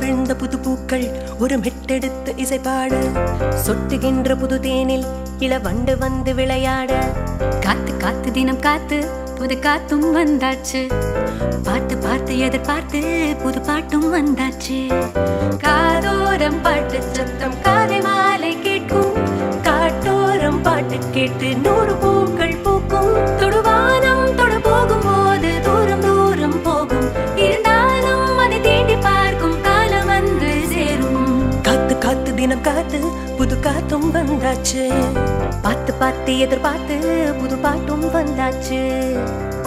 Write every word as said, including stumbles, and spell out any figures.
விழுந்த புது பூக்கள் ஒரு மெட்டெடுத்து இசைப்பாட சொட்டுகின்ற புது தேனில் இளவண்டு வந்து விளையாட காத்து காத்து தினம் காத்து புது காத்தும் வந்தாச்சு பாட்டு பார்த்து எதிர்பார்த்து புது பாட்டும் வந்தாச்சு காதோரம் பாட்டு சத்தம் காலை மாலை கேட்கும் காட்டோரம் பாட்டு கேட்டு நூறு பூக்கள் பூக்கும் தொடுவானம் தொடு போகும் போது தூரம் தூரம் போகும் இருந்தாலும் அதை தேடி பார்க்கும் காலம் வந்து சேரும் காத்து காத்து தினம் காத்து புது காத்தும் வந்தாச்சு பார்த்து பார்த்து எதிர்பார்த்து புது பாட்டும் வந்தாச்சு